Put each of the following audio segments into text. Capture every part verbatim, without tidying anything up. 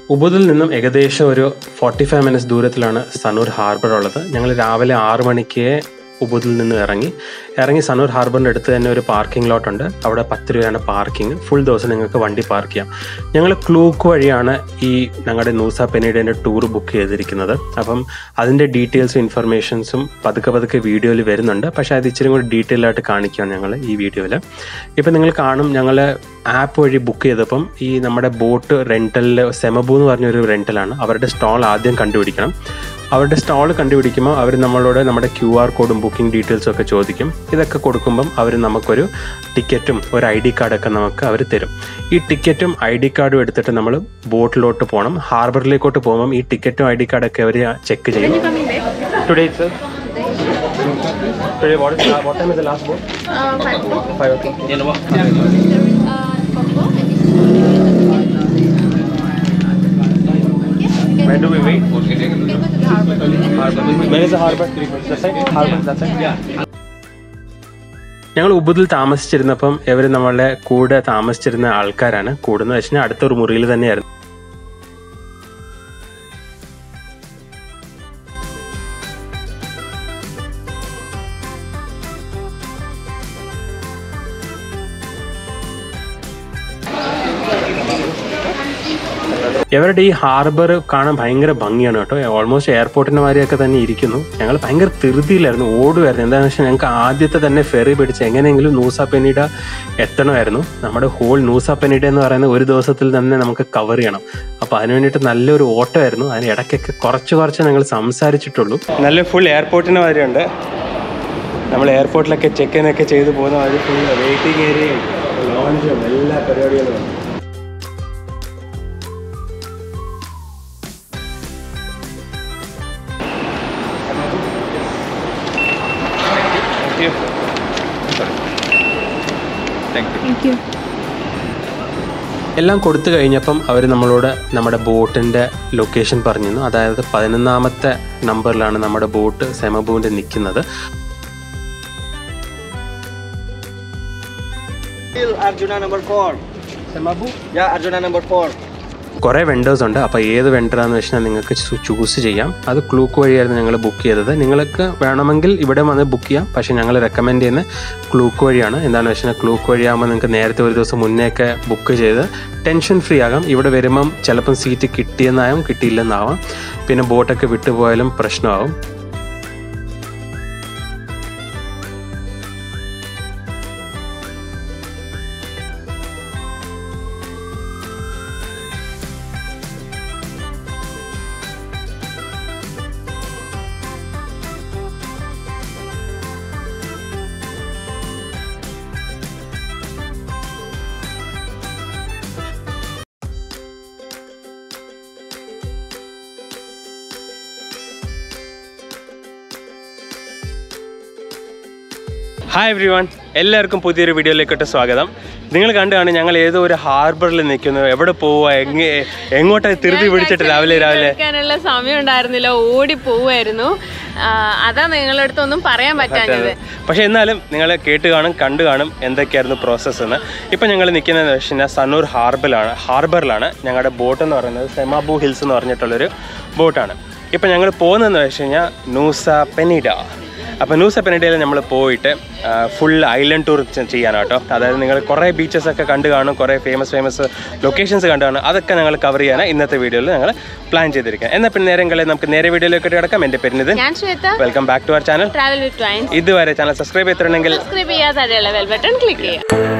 ഉബുദിൽ നിന്നും ഏകദേശം ഒരു ഫോർട്ടി ഫൈവ് മിനിറ്റ്സ് ദൂരത്തിലാണ് സനൂർ ഹാർബർ ഉള്ളത്. ഞങ്ങൾ രാവിലെ ആറ് മണിക്ക് ഉബുദിൽ നിന്ന് ഇറങ്ങി ഇറങ്ങി സനൂർ ഹാർബറിൻ്റെ അടുത്ത് തന്നെ ഒരു പാർക്കിംഗ് ലോട്ട് ഉണ്ട്. അവിടെ പത്ത് രൂപയാണ് പാർക്കിംഗ്. ഫുൾ ദിവസം നിങ്ങൾക്ക് വണ്ടി പാർക്ക് ചെയ്യാം. ഞങ്ങൾ ക്ലൂക്ക് വഴിയാണ് ഈ ഞങ്ങളുടെ നൂസ പെനിഡേൻ്റെ ടൂർ ബുക്ക് ചെയ്തിരിക്കുന്നത്. അപ്പം അതിൻ്റെ ഡീറ്റെയിൽസും ഇൻഫർമേഷൻസും പതുക്കെ പതുക്കെ വീഡിയോയിൽ വരുന്നുണ്ട്. പക്ഷേ അത് ഇച്ചിരി കൂടി ഡീറ്റെയിൽ ആയിട്ട് കാണിക്കുകയാണ് ഞങ്ങൾ ഈ വീഡിയോയിൽ. ഇപ്പം നിങ്ങൾ കാണും, ഞങ്ങൾ ആപ്പ് വഴി ബുക്ക് ചെയ്തപ്പം ഈ നമ്മുടെ ബോട്ട് റെൻ്റലിൽ സെമബു എന്ന് പറഞ്ഞൊരു റെൻ്റലാണ്. അവരുടെ സ്റ്റോൾ ആദ്യം കണ്ടുപിടിക്കണം. അവരുടെ സ്റ്റോൾ കണ്ടുപിടിക്കുമ്പോൾ അവർ നമ്മളോട് നമ്മുടെ ക്യു ആർ കോഡും ബുക്കിംഗ് ഡീറ്റെയിൽസും ഒക്കെ ചോദിക്കും. ഇതൊക്കെ കൊടുക്കുമ്പം അവർ നമുക്കൊരു ടിക്കറ്റും ഒരു ഐ ഡി കാർഡൊക്കെ നമുക്ക് അവർ തരും. ഈ ടിക്കറ്റും ഐ ഡി കാർഡും എടുത്തിട്ട് നമ്മൾ ബോട്ടിലോട്ട് പോകണം. ഹാർബറിലേക്കോട്ട് പോകുമ്പം ഈ ടിക്കറ്റും ഐ ഡി കാർഡൊക്കെ അവർ ചെക്ക് ചെയ്യും. Today sir today what what time is the last boat? Five okay. Where do we wait? Where is the harbor? That side? Harbor, that side? Yeah. ഞങ്ങൾ ഉബുദിൽ താമസിച്ചിരുന്നപ്പം ഇവർ നമ്മളുടെ കൂടെ താമസിച്ചിരുന്ന ആൾക്കാരാണ്. കൂടുന്ന വെച്ചാൽ അടുത്തൊരു മുറിയിൽ തന്നെയായിരുന്നു. ഇവരുടെ ഈ ഹാർബർ കാണാൻ ഭയങ്കര ഭംഗിയാണ് കേട്ടോ. ഓൾമോസ്റ്റ് എയർപോർട്ടിൻ്റെ മാതിരിയൊക്കെ തന്നെ ഇരിക്കുന്നു. ഞങ്ങൾ ഭയങ്കര ധൃതിയിലായിരുന്നു, ഓടുമായിരുന്നു. എന്താണെന്ന് വെച്ചാൽ ഞങ്ങൾക്ക് ആദ്യത്തെ തന്നെ ഫെറി പിടിച്ച് എങ്ങനെയെങ്കിലും നൂസ പെനിഡ എത്തണമായിരുന്നു. നമ്മുടെ ഹോൾ നൂസ പെനിഡ എന്ന് പറയുന്ന ഒരു ദിവസത്തിൽ തന്നെ നമുക്ക് കവർ ചെയ്യണം. അപ്പോൾ അതിന് വേണ്ടിയിട്ട് നല്ലൊരു ഓട്ടമായിരുന്നു. അതിന് ഇടയ്ക്കൊക്കെ കുറച്ച് കുറച്ച് ഞങ്ങൾ സംസാരിച്ചിട്ടുള്ളൂ. നല്ല ഫുൾ എയർപോർട്ടിൻ്റെ മാതിരിയുണ്ട്. നമ്മൾ എയർപോർട്ടിലൊക്കെ ചെക്ക് ഇനൊക്കെ ചെയ്ത് പോകുന്ന മാതിരി ഫുൾ വെയിറ്റിംഗ് ഏരിയയും ലോഞ്ചും എല്ലാ പരിപാടികളും. എല്ലാം കൊടുത്തു കഴിഞ്ഞപ്പം അവർ നമ്മളോട് നമ്മുടെ ബോട്ടിൻ്റെ ലൊക്കേഷൻ പറഞ്ഞിരുന്നു. അതായത് പതിനൊന്നാമത്തെ നമ്പറിലാണ് നമ്മുടെ ബോട്ട് സെമബുവിൻ്റെ നിൽക്കുന്നത്. കുറേ വെണ്ടേഴ്സ് ഉണ്ട്. അപ്പോൾ ഏത് വെണ്ടറാന്ന് വെച്ചാൽ നിങ്ങൾക്ക് ചൂസ് ചെയ്യാം. അത് ക്ലൂക്ക് വഴിയായിരുന്നു ഞങ്ങൾ ബുക്ക് ചെയ്തത്. നിങ്ങൾക്ക് വേണമെങ്കിൽ ഇവിടെ വന്ന് ബുക്ക് ചെയ്യാം. പക്ഷേ ഞങ്ങൾ റെക്കമെൻഡ് ചെയ്യുന്നത് ക്ലൂക്ക് വഴിയാണ്. എന്താണെന്ന് വെച്ചാൽ ക്ലൂക്ക് വഴിയാകുമ്പോൾ നിങ്ങൾക്ക് നേരത്തെ ഒരു ദിവസം മുന്നേയൊക്കെ ബുക്ക് ചെയ്ത് ടെൻഷൻ ഫ്രീ ആകാം. ഇവിടെ വരുമ്പം ചിലപ്പം സീറ്റ് കിട്ടിയെന്നാവും കിട്ടിയില്ലെന്നാവാം. പിന്നെ ബോട്ടൊക്കെ വിട്ടുപോയാലും പ്രശ്നമാകും. ഹായ് എവ്രി വൺ, എല്ലാവർക്കും പുതിയൊരു വീഡിയോയിലേക്കോട്ട് സ്വാഗതം. നിങ്ങൾ കണ്ടാണ് ഞങ്ങൾ ഏതോ ഒരു ഹാർബറിൽ നിൽക്കുന്നു. എവിടെ പോവുക, എങ്ങ എങ്ങോട്ടാ തിരുത്തി പിടിച്ചിട്ട് രാവിലെ രാവിലെ സമയം ഉണ്ടായിരുന്നില്ല, ഓടി പോവായിരുന്നു. അതാ നിങ്ങളുടെ അടുത്തൊന്നും പറയാൻ പറ്റാഞ്ഞത്. പക്ഷെ എന്നാലും നിങ്ങൾ കേട്ട് കാണും കണ്ടു കാണും എന്തൊക്കെയായിരുന്നു പ്രോസസ്സ് എന്ന്. ഇപ്പം ഞങ്ങൾ നിൽക്കുന്നതെന്ന് വെച്ച് കഴിഞ്ഞാൽ സനൂർ ഹാർബറിലാണ് ഹാർബറിലാണ് ഞങ്ങളുടെ ബോട്ട് എന്ന് പറയുന്നത് സെമബു ഹിൽസ് എന്ന് പറഞ്ഞിട്ടുള്ളൊരു ബോട്ടാണ്. ഇപ്പം ഞങ്ങൾ പോകുന്നതെന്ന് വെച്ച് കഴിഞ്ഞാൽ നൂസ പെനിഡ. അപ്പോൾ നൂസ പെനിഡയിൽ നമ്മൾ പോയിട്ട് ഫുൾ ഐലൻഡ് ടൂർ ചെയ്യാനാട്ടോ. അതായത് നിങ്ങൾ കുറേ ബീച്ചസ് ഒക്കെ കണ്ടു കാണും, കുറേ ഫേമസ് ഫേമസ് ലൊക്കേഷൻസ് കണ്ടു കാണും. അതൊക്കെ ഞങ്ങൾ കവർ ചെയ്യാൻ ഇന്നത്തെ വീഡിയോയിൽ ഞങ്ങൾ പ്ലാൻ ചെയ്തിരിക്കുക. എന്നാൽ പിന്നെ നേരങ്ങളിൽ നമുക്ക് നേരെ വീഡിയോയിലേക്ക് കിടക്കാം. എൻ്റെ പേരിത്. Welcome back to our channel travel with twins. ഇതുവരെ ചാനൽ സബ്സ്ക്രൈബ് ചെയ്തിട്ടുണ്ടെങ്കിൽ സബ്സ്ക്രൈബ് ചെയ്യാതെ ബെൽ ബട്ടൺ ക്ലിക്ക് ചെയ്യുക.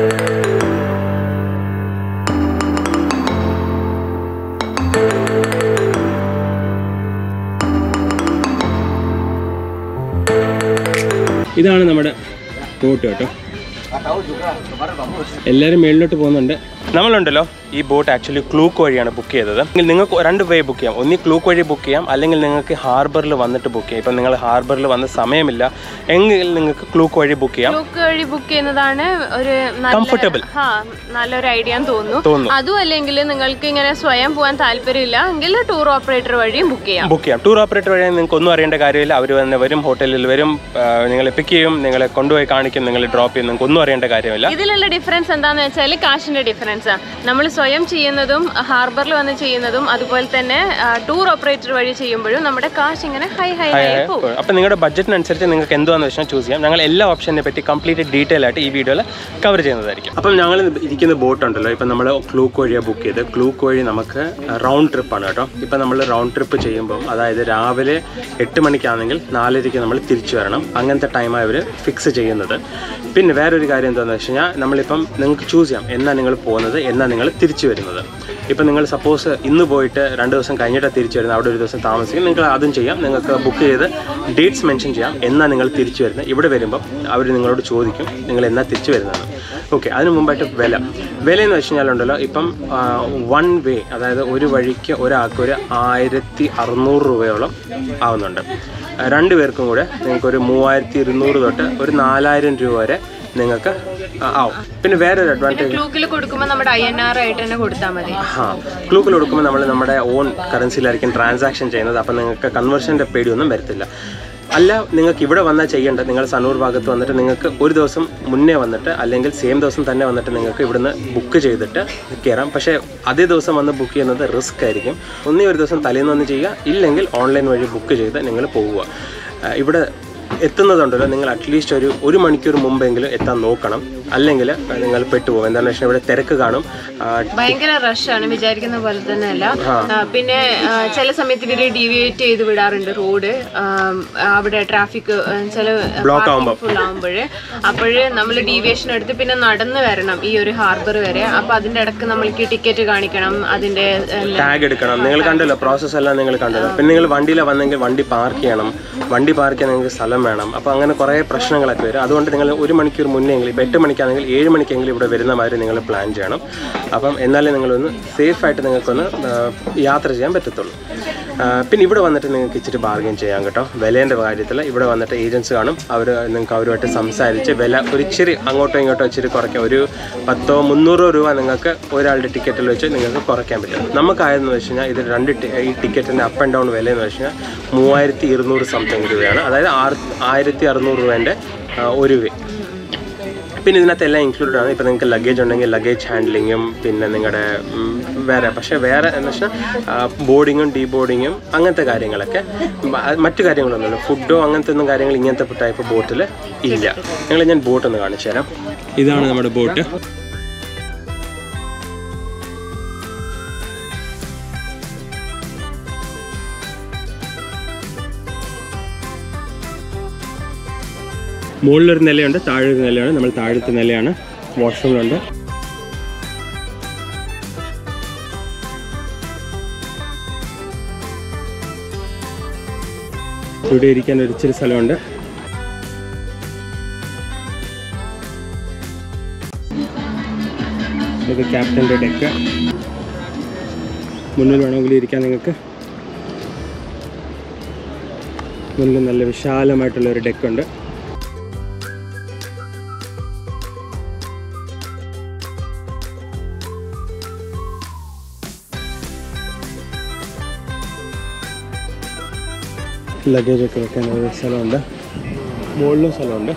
ഇതാണ് നമ്മുടെ ബോട്ട് കേട്ടോ. എല്ലാവരും മേളിലോട്ട് പോകുന്നുണ്ട്. നമ്മളുണ്ടല്ലോ ഈ ബോട്ട് ആക്ച്വലി ക്ലൂക്ക് വഴിയാണ് ബുക്ക് ചെയ്തത്. നിങ്ങൾക്ക് രണ്ട് വേ ബുക്ക് ചെയ്യാം. ഒന്നി ക്ലൂക്ക് വഴി ബുക്ക് ചെയ്യാം, അല്ലെങ്കിൽ നിങ്ങൾക്ക് ഹാർബറിൽ വന്നിട്ട് ബുക്ക് ചെയ്യാം. ഇപ്പം നിങ്ങൾ ഹാർബറിൽ വന്ന സമയമില്ല എങ്കിൽ നിങ്ങൾക്ക് ക്ലൂക്ക് വഴി ബുക്ക് ചെയ്യാം. ക്ലൂക്ക് വഴി ബുക്ക് ചെയ്യുന്നതാണ് ഒരു കംഫർട്ടബിൾ നല്ലൊരു ഐഡിയ തോന്നുന്നു. അതും അല്ലെങ്കിൽ നിങ്ങൾക്ക് ഇങ്ങനെ സ്വയം പോകാൻ താല്പര്യമില്ല എങ്കിൽ ടൂർ ഓപ്പറേറ്റർ വഴിയും ബുക്ക് ചെയ്യാം ബുക്ക് ചെയ്യാം ടൂർ ഓപ്പറേറ്റർ വഴി നിങ്ങൾക്ക് ഒന്നും അറിയേണ്ട കാര്യമില്ല. അവർ തന്നെ വരും, ഹോട്ടലിൽ വരും, നിങ്ങളെ പിക്ക് ചെയ്യും, നിങ്ങളെ കൊണ്ടുപോയി കാണിക്കും, നിങ്ങൾ ഡ്രോപ്പ് ചെയ്യും. നിങ്ങൾക്ക് ഒന്നും അറിയേണ്ട കാര്യമില്ല. ഇതിലുള്ള ഡിഫറൻസ് എന്താണെന്ന് വെച്ചാൽ കാശിന്റെ ഡിഫറൻസ്. നമ്മൾ സ്വയം ചെയ്യുന്നതും ഹാർബറിൽ വന്ന് ചെയ്യുന്നതും അതുപോലെ തന്നെ ടൂർ ഓപ്പറേറ്റർ വഴി ചെയ്യുമ്പോഴും നമ്മുടെ കാശ് ഇങ്ങനെ ഹൈ ഹൈ ഹൈ പോകും. അപ്പോൾ നിങ്ങളുടെ ബഡ്ജറ്റിനനുസരിച്ച് നിങ്ങൾക്ക് എന്താണെന്ന് വെച്ചാൽ ചൂസ് ചെയ്യാം. ഞങ്ങൾ എല്ലാ ഓപ്ഷനെ പറ്റി കംപ്ലീറ്റ് ഡീറ്റെയിൽ ആയിട്ട് ഈ വീഡിയോയിൽ കവർ ചെയ്യുന്നതായിരിക്കും. അപ്പം ഞങ്ങൾ ഇരിക്കുന്ന ബോട്ട് ഉണ്ടല്ലോ, ഇപ്പം നമ്മൾ ക്ലൂക്ക് വഴിയാണ് ബുക്ക് ചെയ്ത്. ക്ലൂക്ക് വഴി നമുക്ക് റൗണ്ട് ട്രിപ്പാണ് കേട്ടോ. ഇപ്പം നമ്മൾ റൗണ്ട് ട്രിപ്പ് ചെയ്യുമ്പം അതായത് രാവിലെ എട്ട് മണിക്കാണെങ്കിൽ നാലരയ്ക്ക് നമ്മൾ തിരിച്ചു വരണം. അങ്ങനത്തെ ടൈമാണ് ഇവർ ഫിക്സ് ചെയ്യുന്നത്. പിന്നെ വേറൊരു കാര്യം എന്താണെന്ന് വെച്ച് കഴിഞ്ഞാൽ നമ്മളിപ്പം നിങ്ങൾക്ക് ചൂസ് ചെയ്യാം എന്നാ നിങ്ങൾ പോകുന്നത്, എന്നാ നിങ്ങൾ തിരിച്ചു വരുന്നത്. ഇപ്പം നിങ്ങൾ സപ്പോസ് ഇന്ന് പോയിട്ട് രണ്ട് ദിവസം കഴിഞ്ഞിട്ട് തിരിച്ചു വരുന്നത്, അവിടെ ഒരു ദിവസം താമസിക്കും, നിങ്ങൾ അതും ചെയ്യാം. നിങ്ങൾക്ക് ബുക്ക് ചെയ്ത് ഡേറ്റ്സ് മെൻഷൻ ചെയ്യാം എന്നാ നിങ്ങൾ തിരിച്ചു വരുന്നത്. ഇവിടെ വരുമ്പം അവർ നിങ്ങളോട് ചോദിക്കും നിങ്ങൾ എന്നാ തിരിച്ചു വരുന്നതാണ്. ഓക്കെ, അതിന് മുമ്പായിട്ട് വില വിലയെന്ന് വെച്ച് കഴിഞ്ഞാലുണ്ടല്ലോ, ഇപ്പം വൺ വേ അതായത് ഒരു വഴിക്ക് ഒരാൾക്ക് ഒരു ആയിരത്തി അറുന്നൂറ് രൂപയോളം ആവുന്നുണ്ട്. രണ്ട് പേർക്കും കൂടെ നിങ്ങൾക്കൊരു മൂവായിരത്തി ഇരുന്നൂറ് തൊട്ട് ഒരു നാലായിരം രൂപ വരെ നിങ്ങൾക്ക് ആവും. പിന്നെ വേറൊരു അഡ്വാൻറ്റേജ്, ക്ലൂക്കിൽ കൊടുക്കുമ്പോൾ നമ്മുടെ ഐ എൻ ആർ ആയിട്ട് തന്നെ കൊടുത്താൽ മതി. ആ ക്ലൂക്കിൽ കൊടുക്കുമ്പോൾ നമ്മൾ നമ്മുടെ ഓൺ കറൻസിയിലായിരിക്കും ട്രാൻസാക്ഷൻ ചെയ്യുന്നത്. അപ്പം നിങ്ങൾക്ക് കൺവേർഷൻ്റെ പേടിയൊന്നും വരത്തില്ല. അല്ല, നിങ്ങൾക്ക് ഇവിടെ വന്നാൽ ചെയ്യേണ്ടത്, നിങ്ങൾ സനൂർ ഭാഗത്ത് വന്നിട്ട് നിങ്ങൾക്ക് ഒരു ദിവസം മുന്നേ വന്നിട്ട് അല്ലെങ്കിൽ സെയിം ദിവസം തന്നെ വന്നിട്ട് നിങ്ങൾക്ക് ഇവിടുന്ന് ബുക്ക് ചെയ്തിട്ട് കയറാം. പക്ഷേ അതേ ദിവസം വന്ന് ബുക്ക് ചെയ്യുന്നത് റിസ്ക് ആയിരിക്കും. ഒന്നേ ഒരു ദിവസം തലേന്ന് വന്ന് ചെയ്യുക, ഇല്ലെങ്കിൽ ഓൺലൈൻ വഴി ബുക്ക് ചെയ്ത് നിങ്ങൾ പോവുക. ഇവിടെ എത്തുന്നതുണ്ടല്ലോ, നിങ്ങൾ അറ്റ്ലീസ്റ്റ് ഒരു ഒരു മണിക്കൂർ മുമ്പെങ്കിലും എത്താൻ നോക്കണം, അല്ലെങ്കിൽ നിങ്ങൾ പെട്ടുപോകും. എന്താണെന്ന് വെച്ചാൽ ഇവിടെ തിരക്ക് കാണും, ഭയങ്കര റഷാണ്, വിചാരിക്കുന്ന പോലെ തന്നെ അല്ല. പിന്നെ ചില സമയത്ത് ഇവര് ഡീവിയേറ്റ് ചെയ്ത് വിടാറുണ്ട് റോഡ്, അവിടെ ട്രാഫിക് ചില ബ്ലോക്ക് ആകുമ്പോൾ ഫുൾ ആകുമ്പോഴേ. അപ്പോഴേ നമ്മൾ ഡീവിയേഷൻ എടുത്ത് പിന്നെ നടന്ന് വരണം ഈ ഒരു ഹാർബർ വരെ. അപ്പൊ അതിന്റെ ഇടക്ക് നമ്മൾക്ക് ടിക്കറ്റ് കാണിക്കണം, അതിന്റെ ടാഗ് എടുക്കണം. നിങ്ങൾ കണ്ടല്ലോ പ്രോസസ് എല്ലാം നിങ്ങൾ കണ്ടല്ലോ. പിന്നെ നിങ്ങൾ വണ്ടിയിലാണ് വന്നെങ്കിൽ വണ്ടി പാർക്ക് ചെയ്യണം, വണ്ടി പാർക്ക് ചെയ്യാൻ നിങ്ങൾക്ക് സ്ഥലം വേണം. അപ്പോൾ അങ്ങനെ കുറേ പ്രശ്നങ്ങളൊക്കെ വരും. അതുകൊണ്ട് നിങ്ങൾ ഒരു മണിക്കൂർ മുന്നെങ്കിൽ, ഇപ്പോൾ എട്ട് മണിക്കാണെങ്കിൽ ഏഴ് മണിക്കെങ്കിലും ഇവിടെ വരുന്ന മാതിരി നിങ്ങൾ പ്ലാൻ ചെയ്യണം. അപ്പം എന്നാലേ നിങ്ങളൊന്ന് സേഫായിട്ട് നിങ്ങൾക്കൊന്ന് യാത്ര ചെയ്യാൻ പറ്റത്തുള്ളൂ. പിന്നെ ഇവിടെ വന്നിട്ട് നിങ്ങൾക്ക് ഇച്ചിരി ബാർഗെയിൻ ചെയ്യാം കേട്ടോ. വിലേൻ്റെ കാര്യത്തിൽ ഇവിടെ വന്നിട്ട് ഏജൻസ് കാണും, അവർ നിങ്ങൾക്ക് അവരുമായിട്ട് സംസാരിച്ച് വില ഒരു ഇച്ചിരി അങ്ങോട്ടോ ഇങ്ങോട്ടോ ഇച്ചിരി കുറയ്ക്കാം. ഒരു പത്തോ മുന്നൂറോ രൂപ നിങ്ങൾക്ക് ഒരാളുടെ ടിക്കറ്റിൽ വെച്ച് നിങ്ങൾക്ക് കുറയ്ക്കാൻ പറ്റും. നമുക്കായെന്ന് വെച്ച് കഴിഞ്ഞാൽ ഇത് രണ്ട് ഈ ടിക്കറ്റിൻ്റെ അപ്പ് ആൻഡ് ഡൗൺ വിലയെന്ന് വെച്ച് കഴിഞ്ഞാൽ മൂവായിരത്തി ഇരുന്നൂറ് സംതിങ് രൂപയാണ്. അതായത് ആറ് ആയിരത്തി അറുന്നൂറ് രൂപേൻ്റെ ഒരു വേ. പിന്നെ ഇതിനകത്ത് എല്ലാം ഇൻക്ലൂഡഡ് ആണ്. ഇപ്പോൾ നിങ്ങൾക്ക് ലഗേജ് ഉണ്ടെങ്കിൽ ലഗേജ് ഹാൻഡ്ലിങ്ങും പിന്നെ നിങ്ങളുടെ വേറെ, പക്ഷേ വേറെ എന്ന് വെച്ചാൽ ബോർഡിങ്ങും ഡീ ബോർഡിങ്ങും അങ്ങനത്തെ കാര്യങ്ങളൊക്കെ. മറ്റു കാര്യങ്ങളൊന്നുമില്ല, ഫുഡോ അങ്ങനത്തെ ഒന്നും കാര്യങ്ങൾ ഇങ്ങനത്തെ ടൈപ്പ് ബോട്ടിൽ ഇല്ല. നിങ്ങൾ ഞാൻ ബോട്ടൊന്ന് കാണിച്ചു തരാം. ഇതാണ് നമ്മുടെ ബോട്ട്. മുകളിലൊരു നിലയുണ്ട്, താഴെ ഒരു നിലയാണ്. നമ്മൾ താഴത്തെ നിലയാണ്. വാഷ്റൂമിലുണ്ട്. ഇവിടെ ഇരിക്കാൻ ഒരു ഇച്ചിരി സ്ഥലമുണ്ട്. ഇത് ക്യാപ്റ്റൻ്റെ ഡെക്ക്. മുന്നിൽ വേണമെങ്കിൽ ഇരിക്കാൻ നിങ്ങൾക്ക്. മുന്നിൽ നല്ല വിശാലമായിട്ടുള്ളൊരു ഡെക്കുണ്ട്. ലഗേജൊക്കെ വെക്കാൻ ഒരു സ്ഥലമുണ്ട്, മുകളിലും സ്ഥലമുണ്ട്.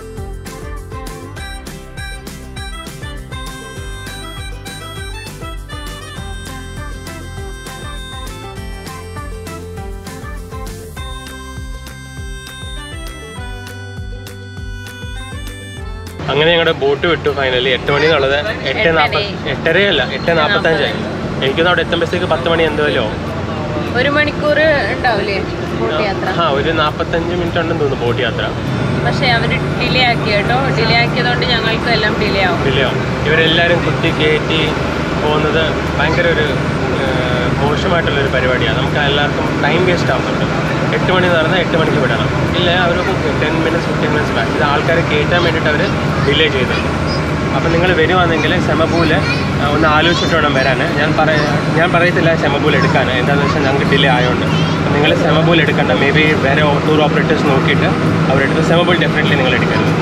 അങ്ങനെ ഞങ്ങളുടെ ബോട്ട് വിട്ടു ഫൈനലി. എട്ട് മണി എന്നുള്ളത് എട്ട് നാൽപ്പത് എട്ടരയല്ല എട്ട് നാൽപ്പത്തഞ്ചായി. എനിക്കൊന്ന് അവിടെ എത്തുമ്പോഴത്തേക്ക് പത്ത് മണി എന്തോല്ലോ. ഒരു മണിക്കൂർ ഉണ്ടാവില്ലേ ബോട്ട് യാത്ര? ആ, ഒരു നാൽപ്പത്തഞ്ച് മിനിറ്റ് ഉണ്ടെന്ന് തോന്നുന്നു ബോട്ട് യാത്ര. പക്ഷെ അവർ ഡിലേ ആക്കി കേട്ടോ. ഡിലേ ആക്കിയതുകൊണ്ട് ഞങ്ങൾക്ക് എല്ലാം ഡിലേ ആവും. ഡിലേ ആവും. ഇവരെല്ലാവരും കുത്തി കയറ്റി പോകുന്നത് ഭയങ്കര ഒരു മോശമായിട്ടുള്ളൊരു പരിപാടിയാണ്. നമുക്ക് എല്ലാവർക്കും ടൈം വേസ്റ്റ് ആവുന്നുണ്ട്. എട്ട് മണി എന്ന് പറഞ്ഞാൽ എട്ട് മണിക്ക് വിടണം. ഇല്ല, അവർ ten minutes fifteen minutes back. ഇത് ആൾക്കാരെ കയറ്റാൻ വേണ്ടിയിട്ട് അവർ ഡിലേ ചെയ്തിട്ടുണ്ട്. അപ്പം നിങ്ങൾ വരുവാണെങ്കിൽ സെമബൂല് ഒന്ന് ആലോചിച്ചിട്ട് വേണം വരാൻ. ഞാൻ പറ ഞാൻ പറയത്തില്ല സെമബൂൽ എടുക്കാൻ. എന്താണെന്ന് വെച്ചാൽ ഞങ്ങൾക്ക് ഡിലേ ആയതുകൊണ്ട് നിങ്ങൾ സെമബൂൽ എടുക്കേണ്ട. മേ ബി വേറെ ടൂർ ഓപ്പറേറ്റേഴ്സ് നോക്കിയിട്ട് അവരെടുത്ത് സെമബൂൽ ഡെഫിനറ്റ്ലി നിങ്ങൾ എടുക്കരുത്.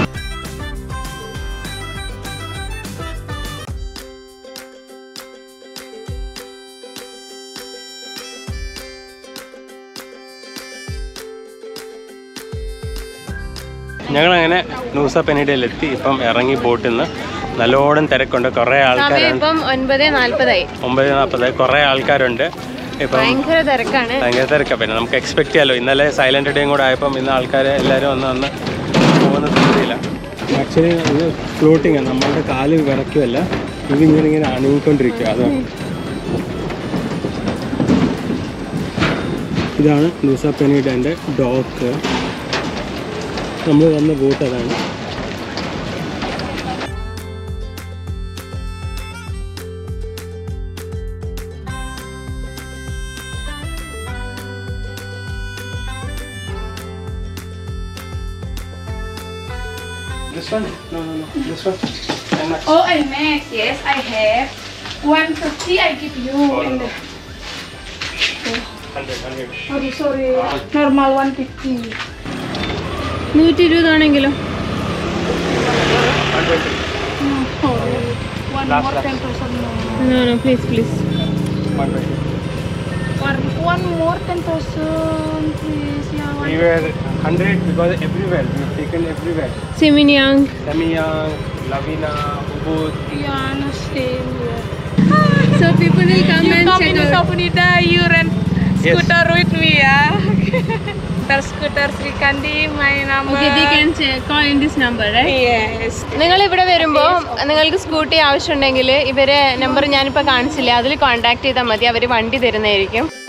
ഞങ്ങളങ്ങനെ നൂസ പെനിഡയിലെത്തി. ഇപ്പം ഇറങ്ങി ബോട്ടിൽ നിന്ന് നല്ലോണം തിരക്കുണ്ട്. കുറേ ആൾക്കാരുണ്ട്. ഇപ്പം ഒൻപത് നാൽപ്പതായി ഒമ്പത് നാൽപ്പതായി കുറേ ആൾക്കാരുണ്ട്. ഇപ്പം ഭയങ്കര തിരക്കാണ്. ഭയങ്കര തിരക്കാണ്. പിന്നെ നമുക്ക് എക്സ്പെക്ട് ചെയ്യാമല്ലോ, ഇന്നലെ സൈലന്റ് ഡേയും കൂടെ ആയപ്പം ഇന്ന് ആൾക്കാർ എല്ലാവരും വന്ന് വന്ന് പോകുന്ന സ്ഥിതിയില്ല. ആക്ച്വലി ഇത് ഫ്ലോട്ടിങ് ആണ്, നമ്മളുടെ കാല് വിറയ്ക്കുമല്ല, ഇത് ഇങ്ങനെ ഇങ്ങനെ അണുങ്ങിക്കൊണ്ടിരിക്കുക. അതാണ് ഇതാണ് നുസ പെനീഡൻ്റെ ഡോക്ക്. നമ്മൾ വന്ന ബോട്ട് അതാണ്. This one? No, no, no. This one? Oh, and Max, yes, I have. one fifty I give you. Oh, and no. the, one hundred, one hundred. sorry, sorry. Normal one fifty. നൂറ്റി ഇരുപതാണെങ്കിലോ? one twenty. No, sorry. One Last, more last. ten percent more. No, no, please, please. one twenty. One, one more ten percent, please. Yeah, one. We were one hundred because everywhere. We have taken everywhere. Siminiang. Samyang, Lavina, Ubud. Yeah, no, stay here. So people will come You and come check in out. Nusa Penida, you rent Yes. scooter with me, yeah. Scooter, scooter, Sri Kandi, my number. Okay, they can check, call in this number, right? Yes. നിങ്ങൾ ഇവിടെ വരുമ്പോൾ നിങ്ങൾക്ക് scooty ആവശ്യമുണ്ടെങ്കിൽ ഇവരെ number ഞാനിപ്പോൾ കാണിച്ചില്ല, അതിൽ contact ചെയ്താൽ മതി, അവർ വണ്ടി തരുന്നതായിരിക്കും.